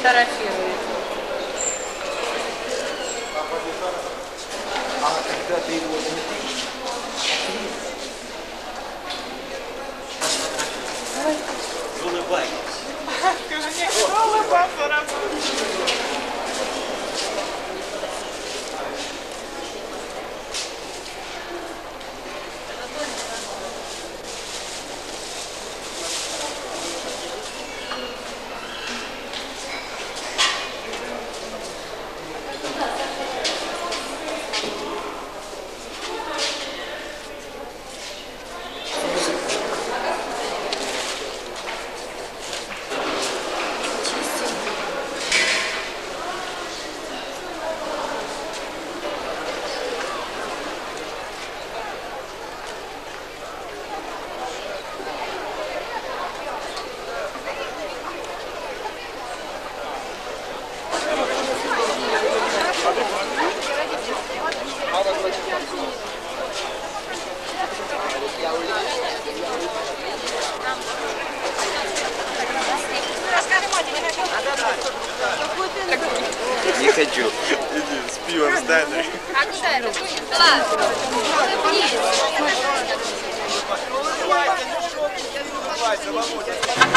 фотографирует. А когда ты его смотришь, улыбайся. Скажи, мне кто улыбаться работает? Не хочу. Иди, с пивом встань. А куда это? Ладно. Улыбайся, ну что ты, улыбайся, Володя.